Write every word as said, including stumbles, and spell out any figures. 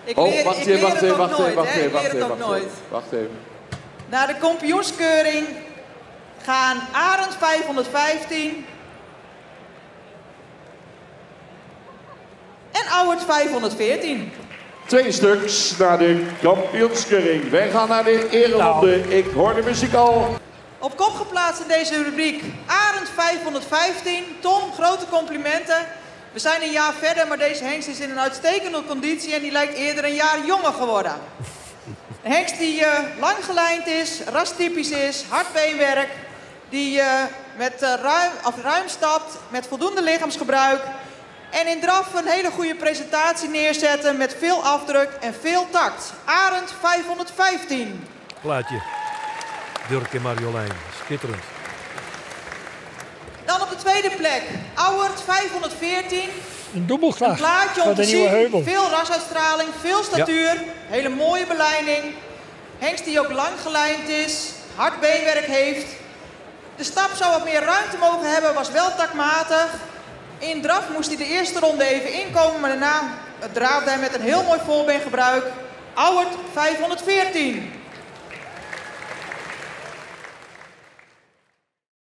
Ik Oh, leer, wacht ik even, leer wacht het even, ook wacht nooit, even, wacht hè? even, Ik leer wacht het even, ook wacht nooit. even, wacht even. Naar de kampioenskeuring gaan Arend vijfhonderdvijftien en Auwert vijfhonderdveertien. Twee stuks naar de kampioenskeuring. Wij gaan naar de ereronde. Ik hoor de muziek al. Op kop geplaatst in deze rubriek Arend vijfhonderdvijftien. Tom, grote complimenten. We zijn een jaar verder, maar deze hengst is in een uitstekende conditie en die lijkt eerder een jaar jonger geworden. Een hengst die uh, lang gelijnd is, rastypisch is, hard beenwerk, die uh, met uh, ruim, of ruim stapt, met voldoende lichaamsgebruik en in draf een hele goede presentatie neerzetten met veel afdruk en veel tact. Arend vijfhonderdvijftien. Plaatje. Dirk en Marjolein. Schitterend. Dan op de tweede plek, Auwert vijfhonderdveertien. Een dubbelslag Een plaatje om van te de Nieuwe zien, Heuvel. veel rasuitstraling, veel statuur, hele mooie beleiding. Hengst die ook lang gelijnd is, hard beenwerk heeft. De stap zou wat meer ruimte mogen hebben, was wel takmatig. In draf moest hij de eerste ronde even inkomen, maar daarna draafde hij met een heel mooi voorbeengebruik. Auwert vijfhonderdveertien.